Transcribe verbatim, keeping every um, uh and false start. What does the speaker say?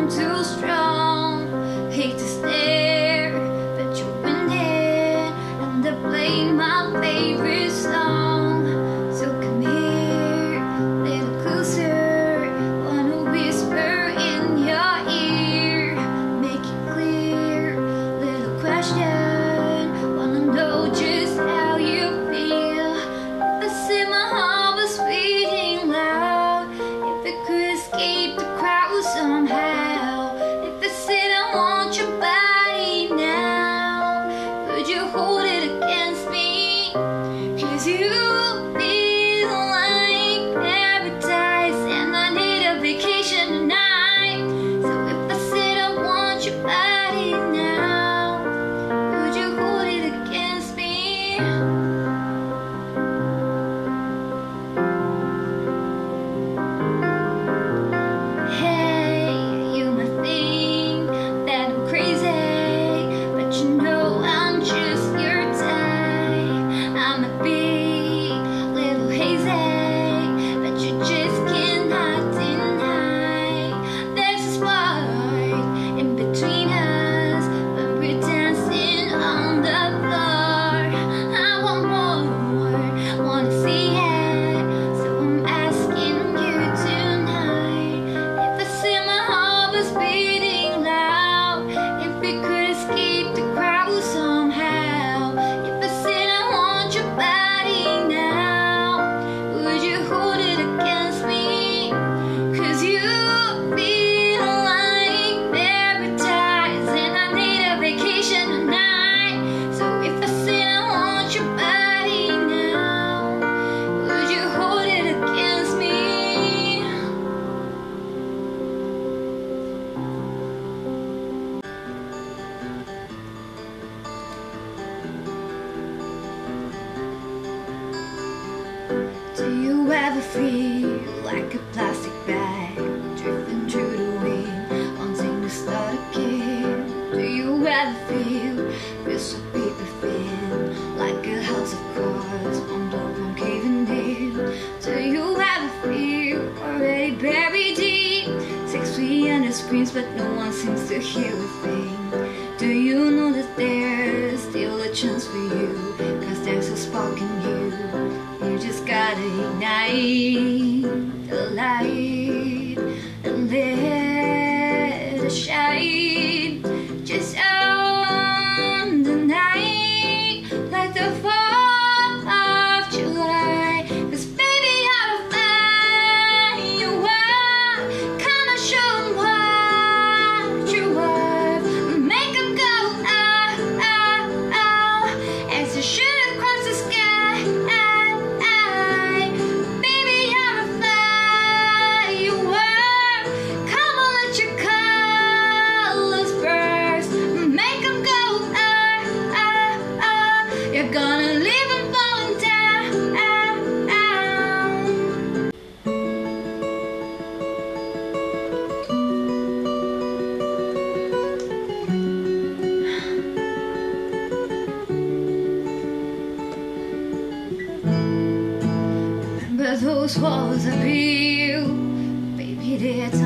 I'm too strong. Hate to stare, but you're winning, and I play my favorite song. So come here, little closer. Wanna whisper in your ear, make it clear. Little question, wanna know just how you feel. If I said my heart was beating loud, if it could escape the crowd somehow, if I said I want your body now, could you hold it against me? 'Cause you feel like paradise, and I need a vacation tonight. So if I said I want your body now, could you hold it against me? Hey, you might think that I'm crazy, but you know I'm just your type. I'm a big little hazy, but you just cannot deny. There's a spark in between us when we're dancing on the floor. I want more, wanna see it, so I'm asking you tonight. If I said my heart was beating loud, if it could escape the crowd somehow, if I said I want your body now, would you hold it against me? 'Cause you feel like paradise, and I need a vacation tonight. So if I said I want your body now, would you hold it against me? Do you ever feel like a plastic bag drifting through the wind, wanting to start again? Do you ever feel feel so paper thin, like a house of cards, one blow from caving in? Do you ever feel already buried deep, six feet under screens, but no one seems to hear a thing? Do you know that there's still a chance for you? 'Cause there's a spark in you. You just gotta ignite the light and let it shine. Just on the night, like the fourth of July. 'Cause baby, out of fire, come and show 'em what you're worth. Make 'em go ah ah ah as you shoot across the sky. Baby, out of fire, come on, let your colors burst. Make 'em go ah ah ah. You're gonna leave 'em falling down. Remember those walls I built, baby, they're